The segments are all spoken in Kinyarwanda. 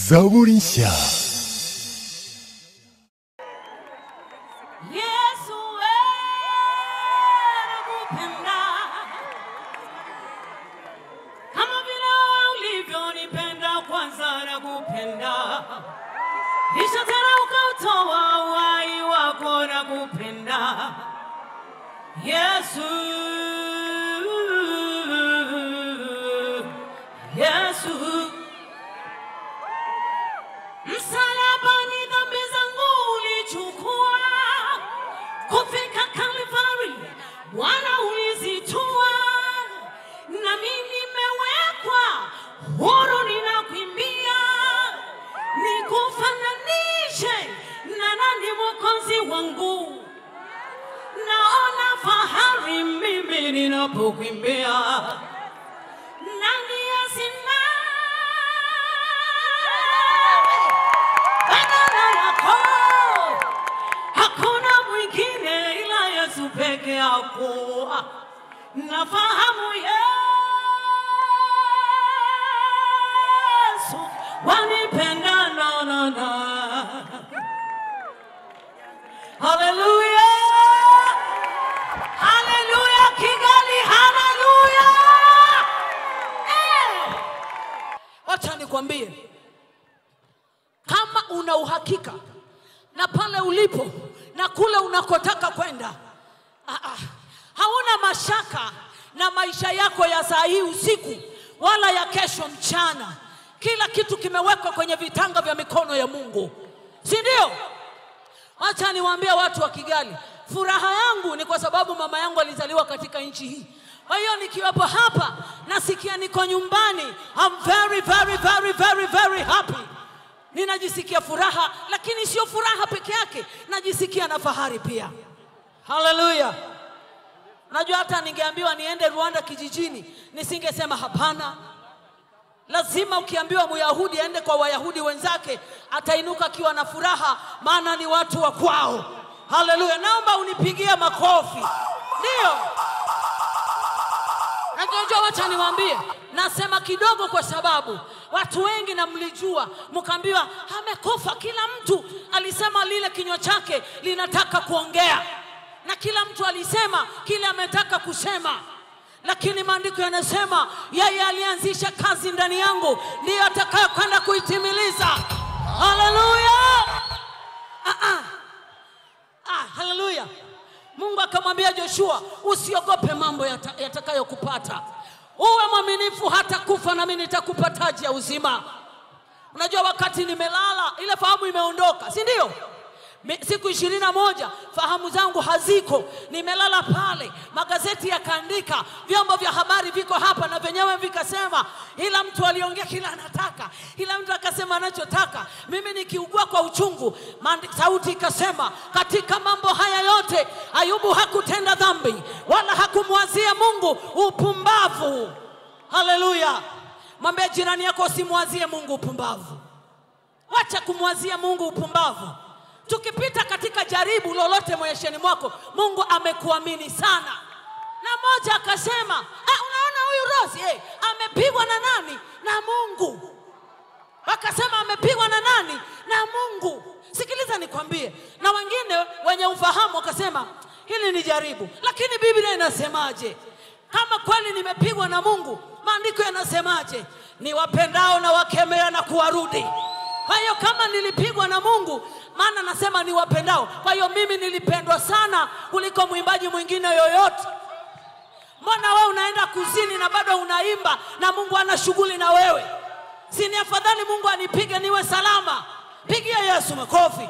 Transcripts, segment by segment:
Zaburisha. Isha tena ukautoa uhai wako na kupenda Yesu, Yesu. Msalabani dhambi zangu ulichukua, kufika Calvary Bwana ulizitua, na mimi nimewekwa huru ninakuimbia, nikufananishe na nani Mwokozi wangu, naona fahari mimi ninapokuimbia. Nani asina badala yako, hakuna mwingine ila Yesu peke yako. Nafahamu Yesu wanipenda na Hallelujah, hallelujah, Kigali, hallelujah. Wacha nikwambie, kama una uhakika na pale ulipo na kule unakotaka kwenda, hauna mashaka na maisha yako ya saa hii usiku wala ya kesho mchana, kila kitu kimewekwa kwenye vitanga vya mikono ya Mungu, si ndio? Acha niwaambie watu wa Kigali, furaha yangu ni kwa sababu mama yangu alizaliwa katika nchi hii. Kwa hiyo nikiwapo hapa nasikia niko nyumbani. I'm very very very very very happy. Ninajisikia furaha, lakini sio furaha peke yake, najisikia na fahari pia. Hallelujah. Najua hata ningeambiwa niende Rwanda kijijini, nisingesema hapana. Lazima ukiambiwa Myahudi aende kwa Wayahudi wenzake, atainuka akiwa na furaha, maana ni watu wa kwao. Hallelujah. Naomba unipigie makofi. Ndio. Najua wacha niwaambie, nasema kidogo kwa sababu watu wengi na mlijua, mkaambiwa amekufa. Kila mtu alisema lile kinywa chake linataka kuongea, na kila mtu alisema kile ametaka kusema. Lakini maandiko yanasema yeye alianzisha kazi ndani yangu ndiye atakayekwenda kuitimiliza. Hallelujah. Hallelujah. Mungu akamwambia Joshua, usiogope mambo yatakayokupata. Uwe mwaminifu hata kufa na mimi nitakupa taji ya uzima. Unajua wakati nimelala ile fahamu imeondoka, si ndio? Siku 21 fahamu zangu haziko, nimelala pale, magazeti yakaandika, vyombo vya habari viko hapa na wenyewe vikasema, ila mtu aliongea kila anataka, ila mtu akasema anachotaka. Mimi nikiugua kwa uchungu, sauti ikasema, katika mambo haya yote Ayubu hakutenda dhambi wala hakumwazia Mungu upumbavu. Hallelujah. Mwambie jirani yako usimwazie Mungu upumbavu. Wacha kumwazia Mungu upumbavu. Tukipita katika jaribu lolote maishani mwako, Mungu amekuamini sana. Na mmoja akasema, unaona huyu Rose, amepigwa na nani? Na Mungu. Wakasema amepigwa na nani? Na Mungu. Sikiliza nikwambie, na wengine wenye ufahamu wakasema hili ni jaribu, lakini Biblia inasemaje? Kama kweli nimepigwa na Mungu, maandiko yanasemaje? Ni wapendao na wakemea na kuwarudi. Kwa hiyo kama nilipigwa na Mungu, maana nasema ni wapendao. Kwa hiyo mimi nilipendwa sana kuliko mwimbaji mwingine yoyote. Mbona wewe unaenda kuzini na bado unaimba na Mungu ana shughuli na wewe? Si ni afadhali Mungu anipige niwe salama? Pigia Yesu makofi.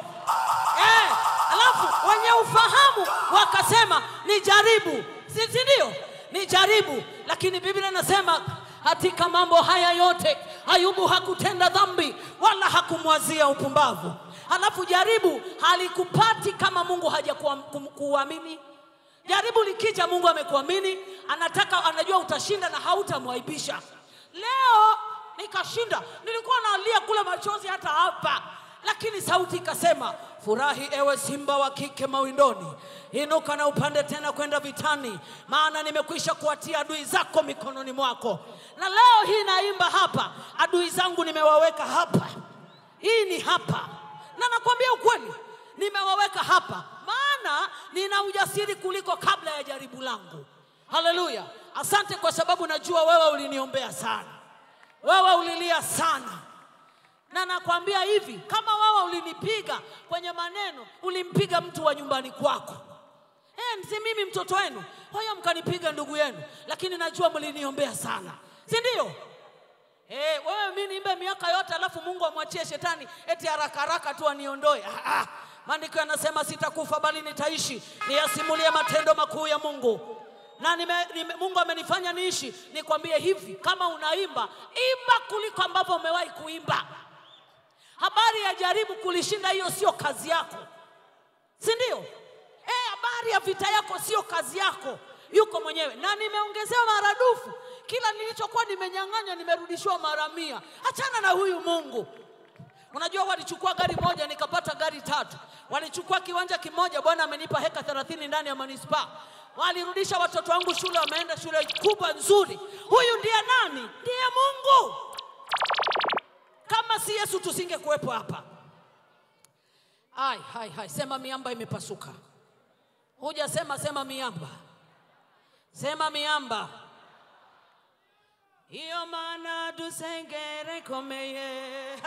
Alafu wenye ufahamu wakasema ni jaribu. Si ndio? Ni jaribu, lakini Biblia inasema katika mambo haya yote Ayubu hakutenda dhambi wala hakumwazia upumbavu. Alafu jaribu halikupati kama Mungu hajakuamini. Jaribu likija Mungu amekuamini, anajua utashinda na hautamwaibisha. Leo nikashinda, nilikuwa nalia kula machozi hata hapa, lakini sauti ikasema, furahi ewe simba wa kike mawindoni, inuka na upande tena kwenda vitani, maana nimekwisha kuatia adui zako mikononi mwako. Na leo hii naimba hapa, adui zangu nimewaweka hapa. Hii ni hapa. Na nakwambia ukweli, nimewaweka hapa maana nina ujasiri kuliko kabla ya jaribu langu. Haleluya. Asante kwa sababu najua wewe uliniombea sana. Wewe ulilia sana. Na nakwambia hivi, kama wewe ulinipiga kwenye maneno, ulimpiga mtu wa nyumbani kwako. Si mimi mtoto wenu. Hoyo mkanipiga ndugu yenu, lakini najua mliniombea sana. Si ndio? Wewe mimi niimbe miaka yote alafu Mungu amwachie shetani eti haraka haraka tu aniondoe. Maandiko yanasema sitakufa bali nitaishi niyasimulie matendo makuu ya Mungu. Na Mungu amenifanya niishi. Nikwambie hivi, kama unaimba, imba kuliko ambavyo umewahi kuimba. Habari ya jaribu kulishinda, hiyo sio kazi yako. Si ndio? Habari ya vita yako sio kazi yako. Yuko mwenyewe. Na nimeongezewa maradufu. Kila nilichokuwa nimenyang'anya nimerudishiwa mara 100. Achana na huyu Mungu. Unajua walichukua gari moja nikapata gari 3. Walichukua kiwanja kimoja, Bwana amenipa heka 30 ndani ya manispaa. Walirudisha watoto wangu shule, wameenda shule kubwa nzuri. Huyu ndiye nani? Ndiye Mungu. Kama si Yesu tusingekuwepo hapa. Hai, sema miamba imepasuka. Hujasema sema miamba. Sema miamba. Iyo maana dusengere komeye.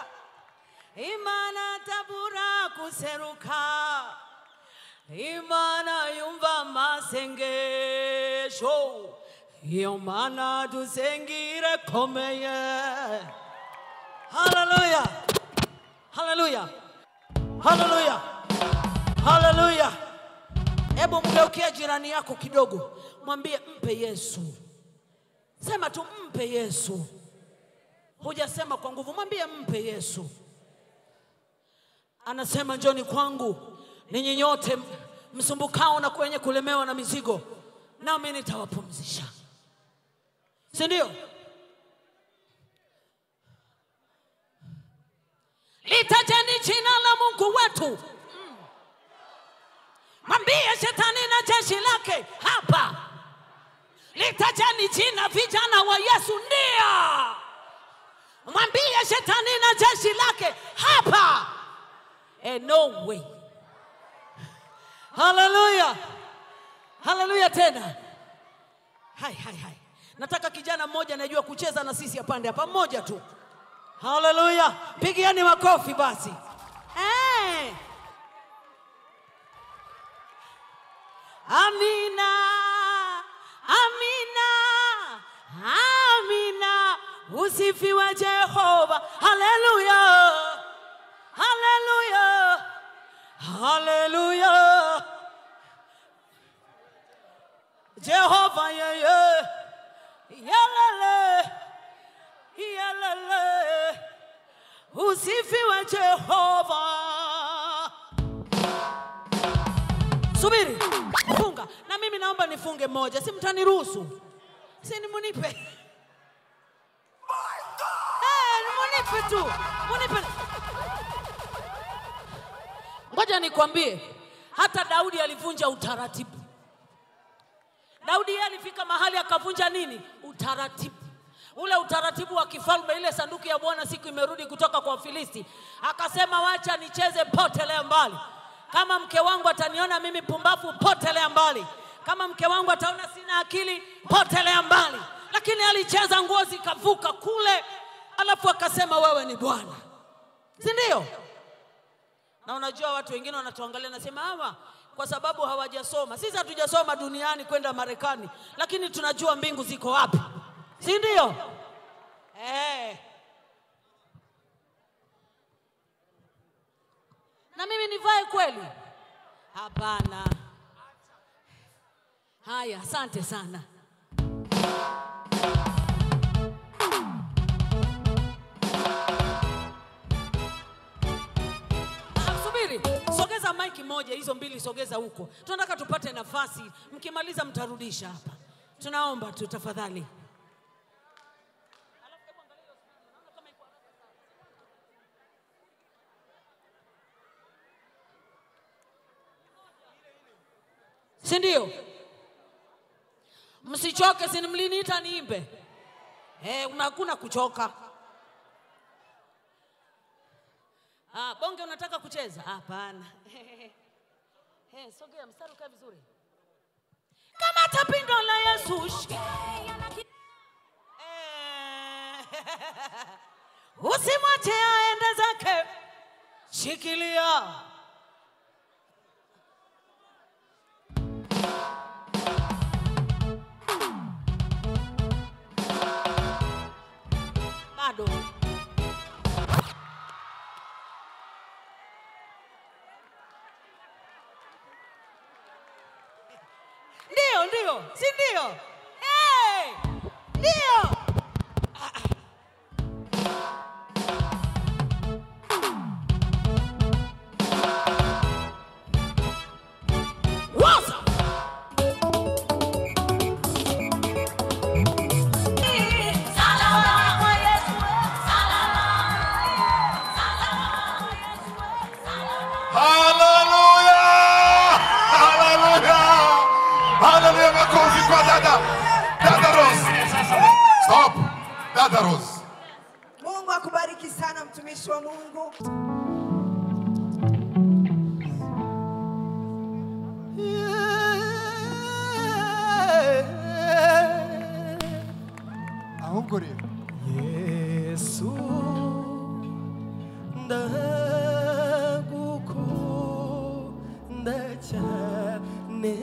Imana tabura kuseruka. Imana yumva masengesho. Iyo maana dusengire komeye. Hallelujah. Hallelujah. Hallelujah. Hallelujah. Hebu mgeukie jirani yako kidogo, mwambie mpe Yesu. Sema tu mpe Yesu. Hujasema kwa nguvu, mwambie mpe Yesu. Anasema njoni kwangu ninyi nyote msumbukao na kwenye kulemewa na mizigo, nami nitawapumzisha. Si ndio? Litajeni jina la Mungu wetu. Mwambie shetani na jeshi lake hapa. Litajeni jina vijana wa Yesu, ndio. Mwambie shetani na jeshi lake hapa. No way. Hallelujah. Hallelujah tena. Hai. Nataka kijana mmoja anajua kucheza na sisi apande hapa, mmoja tu. Hallelujah. Pigieni makofi basi. Amina. Amina. Amina. Usifiwe Jehova. Hallelujah. Hallelujah. Hallelujah. Jehova yeye. Yalele. Yalele. Usifiwe Jehova. Subiri. Funga. Na mimi naomba nifunge moja. Si mtaniruhusu. Si ni munipe. Munipe tu. Munipe. Ngoja nikwambie, hata Daudi alivunja utaratibu. Daudi yeye alifika mahali akavunja nini? Utaratibu. Ule utaratibu wa kifalme, ile sanduku ya Bwana siku imerudi kutoka kwa Filisti. Akasema wacha nicheze potelea mbali. Kama mke wangu ataniona mimi pumbafu, potelea mbali. Kama mke wangu ataona sina akili, potelea mbali. Lakini alicheza, nguo zikavuka kule, alafu akasema wewe ni Bwana. Si ndio? Na unajua watu wengine wanatuangalia na sema hawa kwa sababu hawajasoma. Sisi hatujasoma duniani kwenda Marekani, lakini tunajua mbingu ziko wapi. Si ndio? Na mimi nivae kweli? Hapana. Haya, asante sana. Subiri, sogeza mic moja, hizo mbili sogeza huko. Tunataka tupate nafasi, mkimaliza mtarudisha hapa. Tunaomba tu tafadhali. Si ndio? Msichoke, si mliniita niimbe. Hakuna kuchoka. Bonge unataka kucheza? Hapana. Sogea mstari ukae vizuri. Kama tapindo la Yesu. Usimwache aende zake. Shikilia. Bado. Ndio, si ndio? Ndio. Stop. Dada Rose. Mungu akubariki sana mtumishi wa Mungu. Ahunguri. Yesu ndagukunda cyane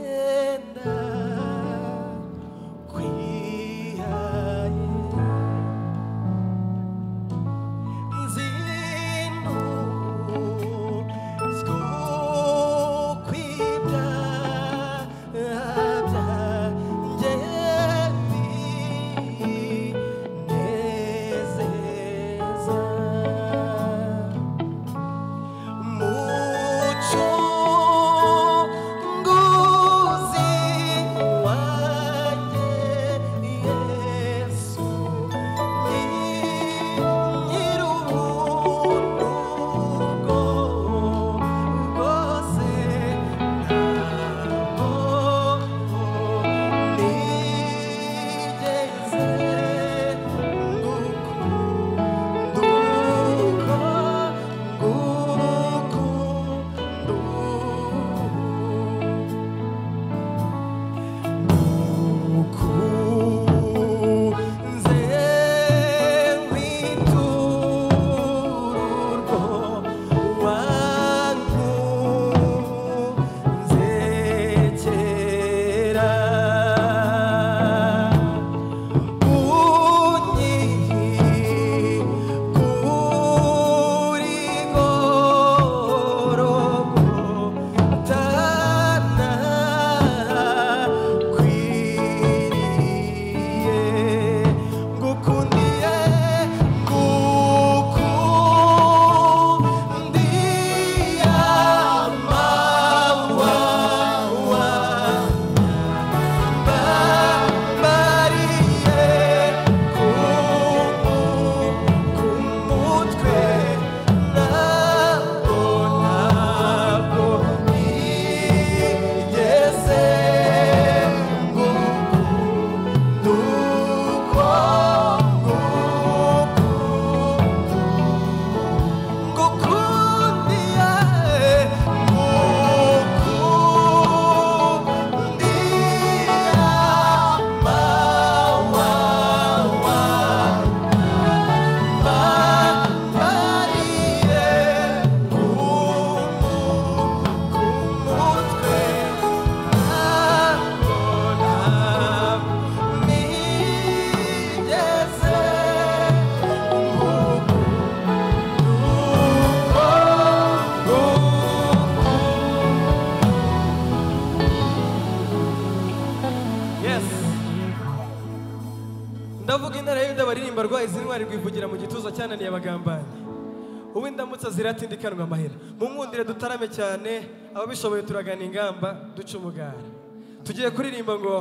ndavuga intara y'Uyuda baririmba rwa izintwari rwivugira mu gituza cyananiye abagambanyi uw'indamutsa ziratindikanwa amahera munkundire dutarame cyane ababishoboye turagana ingamba duca umugara tugiye kuririmba ngo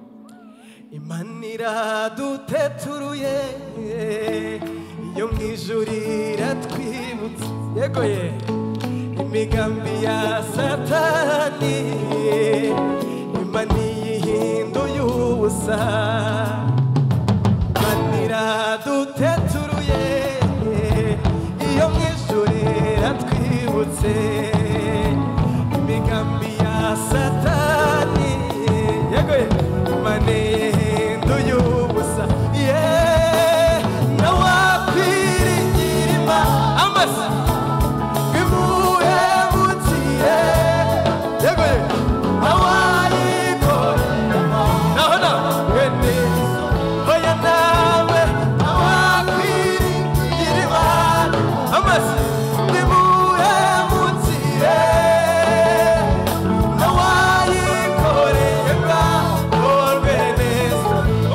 Imana duteturuye iyo mwijurira twibutse yego ye imigambi ya satani Imana yihinduye ubusa Imana duteturuye iyo mwijurira yose imigambi ya satani yego manenduye ubusa nawakwiringira amasa bimuhemutiye yego awayikora naho wene oya nawe nawakwiringira amasa bimuhemutiye nawayikoreye bwakorwe neza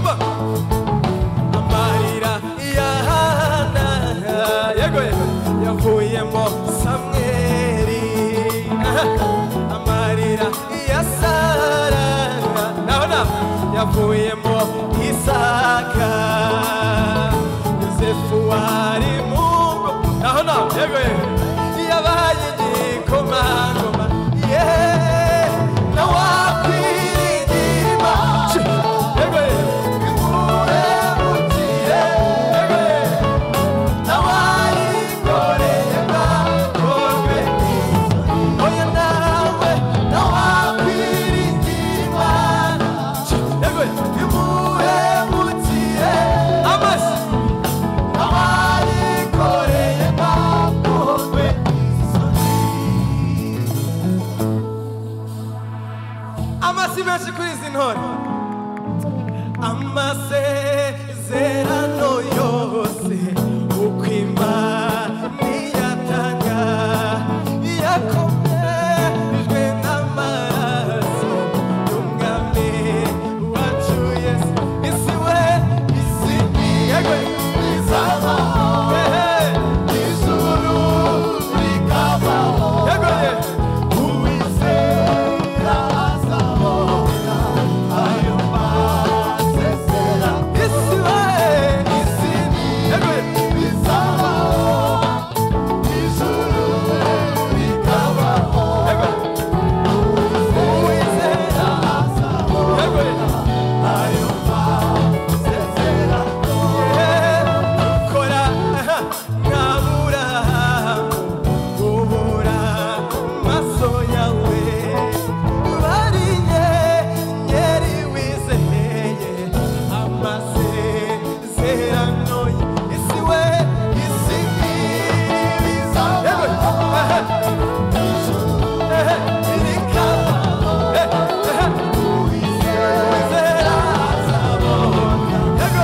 amarira yahana yego yavuyemo Samweli amarira ya Sara naho yavuyemo Isaka Yosefu wari mungo naho yego yabaye igikomangoma nawakwiringira yego bimuhemutiye yego nawayikoreye bwakorwe oya nawe nawakwiringira yego bimuhemutiye amasi nawayikoreye bwakorwe amasi menshi kuri izi ntore amasezerano yose uko Imana iyatanga yakomejwe n'amaraso y'umwami wacu Yesu isi we isi yego izabaho ijuru rikabaho yego uwizera azabona ayo masezerano isi we isi yego izabaho ijuru rikabaho yego uwizera azabona ayo masezerano kora nkabura ubura maso yawe barinye nyeri wizeye amasezerano isi we isi bizabaho uwizera azabona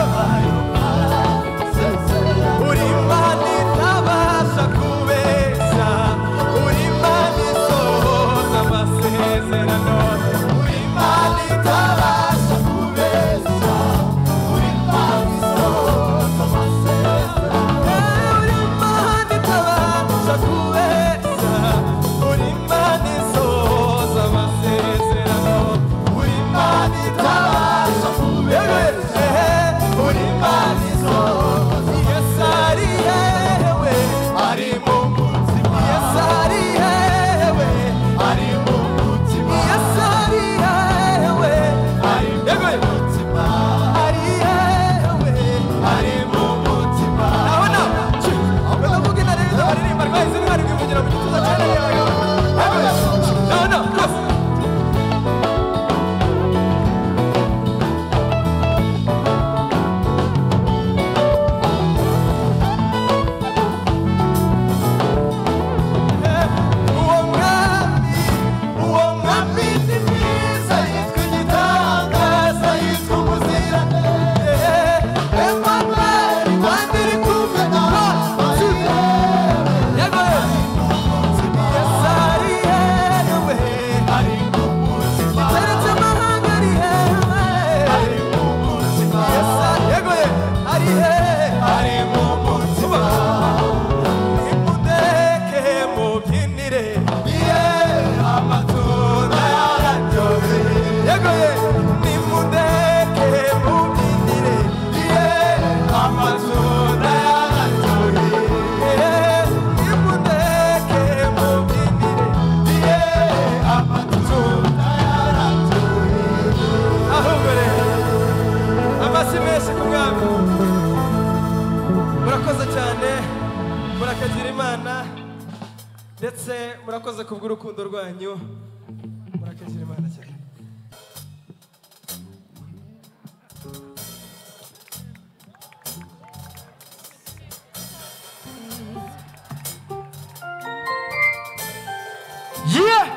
uri Imana itabasha kubeshya uri Imana isohoza amasezerano uri Imana itabasha kubeshya uri Imana isohoza amasezerano uri Imana itabasha kubeshya uri Imana isohoza amasezerano uri Imana itabasha kubeshya uri Imana isohoza Yesu ari yewe ari mu mutima Yesu ari yewe ari mu mutima Yesu ari yewe ari mu mutima ari yewe ari mu mutima nabona ndavuga inare baririmba rwahise ntwari kwivugira mu gituza cyane nabona uwo mwami ni mwiza yitwa igitangaza yitwa umuziranenge Emmanuel wandiri kumwe nawe yego Yesu ari yewe ari mu mutima keretse amahanga ari yewe ari mu mutima Yesu yego ari ari mu mutima nimudeke mubyinire amatunda yararyoheye yego nimudeke mubyinire amatunda yararyoheye nimudeke mubyinire amatunda yararyoheye ahubwo rero amasi menshi ku mwami murakoze cyane murakagira Imana ndetse murakoze kubw'urukundo rwanyu murakezera Imana cyane. Yeah!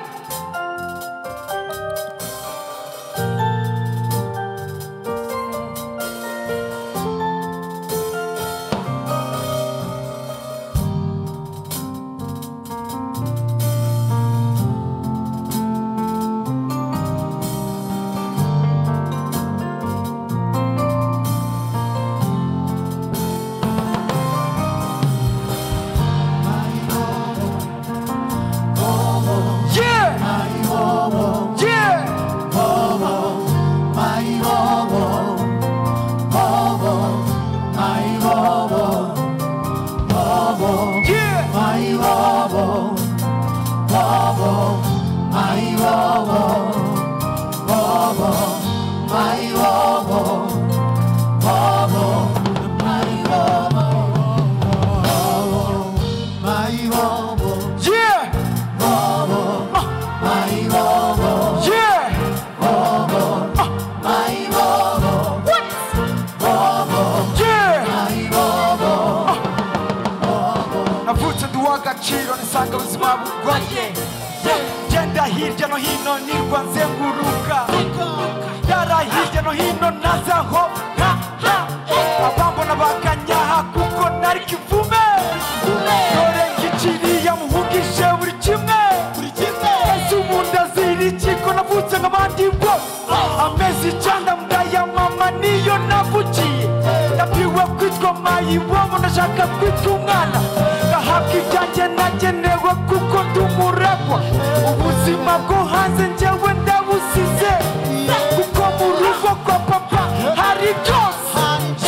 Agaciro nisanga ubuzima bugoye genda hirya no hino nirwa nzenguruka yara hirya no hino nazaho abambona bakanyaha kuko nari kivume dore ngiciriya muhugije buri kimwe ese ubundi azira iki ko navutse nk'abandi bose amezi icanda munda ya mama niyo navukiye ndabwiwe kwitwa mayibobo ndashaka kwitwa umwana ngahabwa ibyanjye nagenewe kuko ndi umuragwa ubuzima bwo hanze njyewe ndabusize kuko mu rugo kwa papa hari byose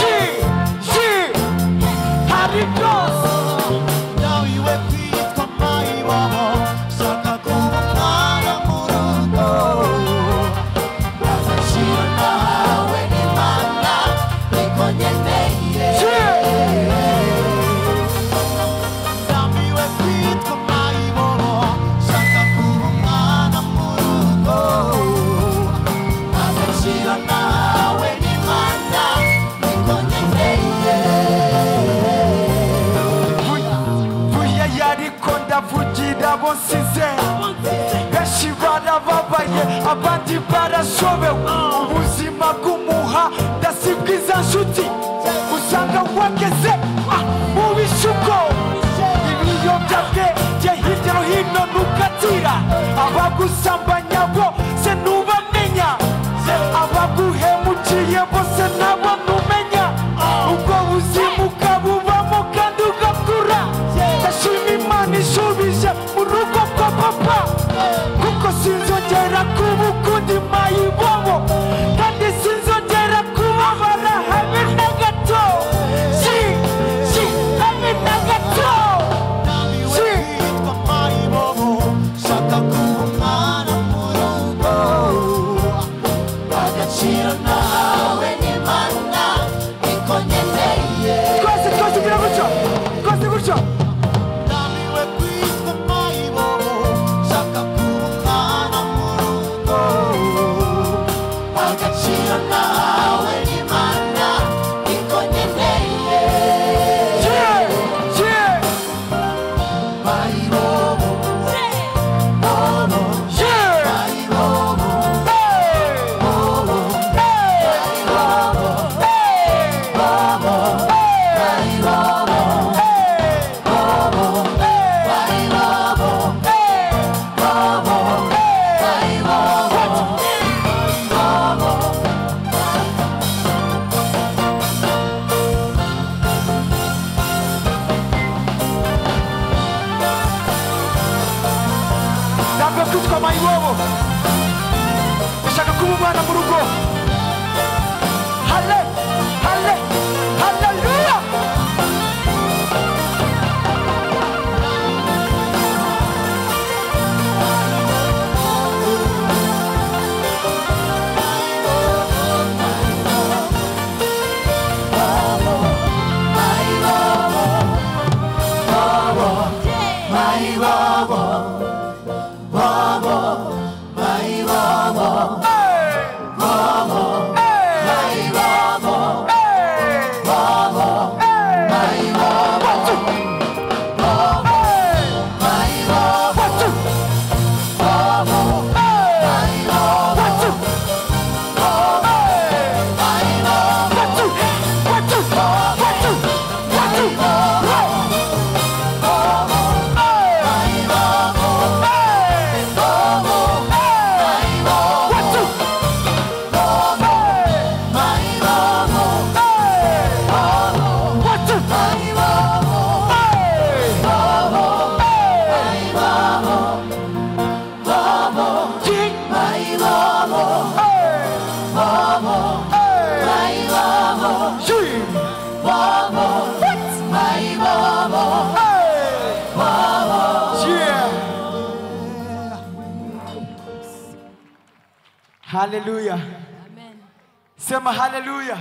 hari byose ndawiwe kwitwa mayibobo shaka kuba umwana mu rugo agaciro nawe n'Imana niko nkeneye ndawiwe kwitwa mayibobo shaka kuba umwana mu rugo agaciro nawe n'Imana niko nkeneye buya yariko ndavugira abo nsize benshi barababaye abandi barashobewe ubuzima bw'umuha ndasibwiza nshuti usanga wageze mu bishuko ibiyobyabwenge hirya no hino nukatira abagusambanya bose ntubamenya abaguhemukiye bose nabo ntumenya ubwo buzima ukabubamo kandi ugakura ndashima Imana ishubije mu rugo kwa papa kuko sinzongera kuba ukundi mayibobo kandi sinzongera kubabara habe na Haleluya. Amen. Sema haleluya.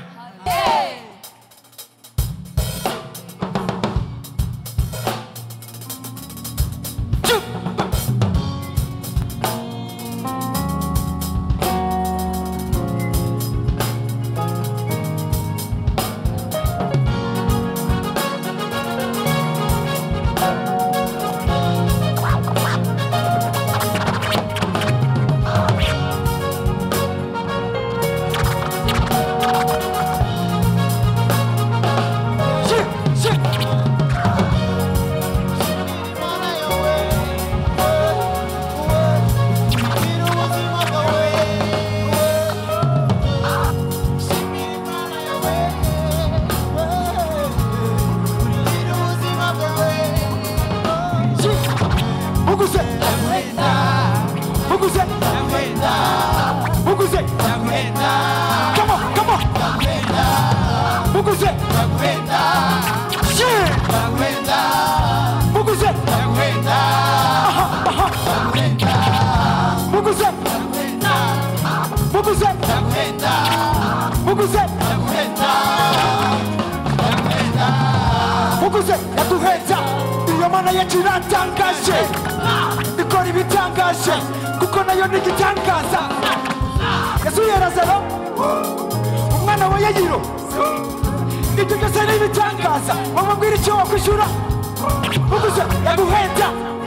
Muguze yaduheza iyo mana yacu iratangaje ikora ibitangaje kuko nayo ni igitangaza yasuye Lazaro umwana wa Yayiro ibyo byose ni ibitangaza wamubwira icyo wakwishyura Muguze yaguheza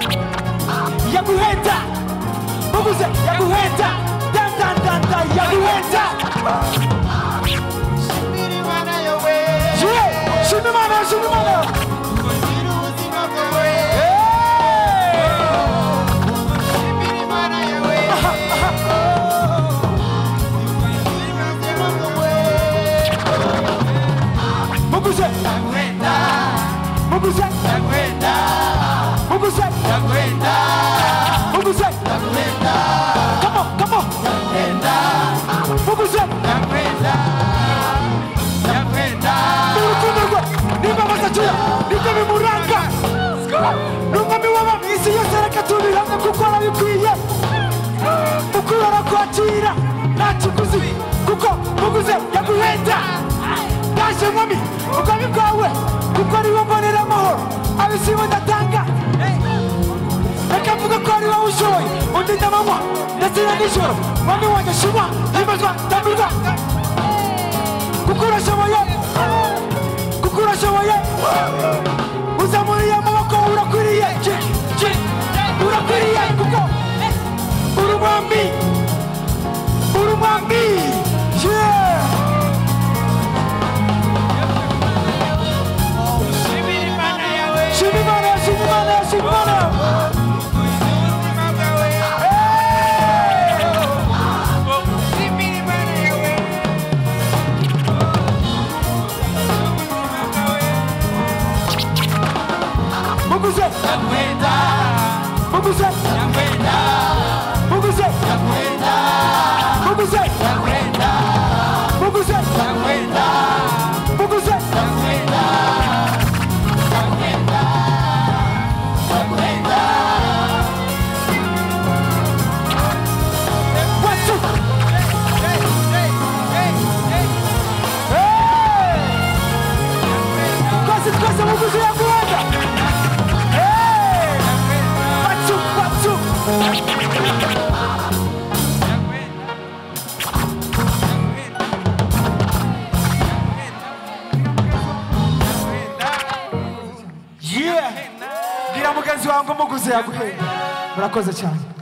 Muguze yaguheza dandandanda yaguheza Shimimana Muguze Come on Muguze Nimba masachura Niko bimuranga Nungami wama isi yose reka tubiranga kuko arabikwiye Mukuru arakwakira nta kiguzi kuko Muguze yaguhenda Ndaje mwami ubwami bwawe kuko ari wowe mbonera amahoro abisibo ndatanga Reka mvuga ko ari wowe ushoboye undi ndamanywa ndetse na nijoro mwami wanjye shimwa himbazwa ndambirwa kuko urashoboye uzamuriye amaboko urakwiriye kuko uri umwami Shimimana Gira mugenzi wangu Muguze yaguhenda murakoze cyane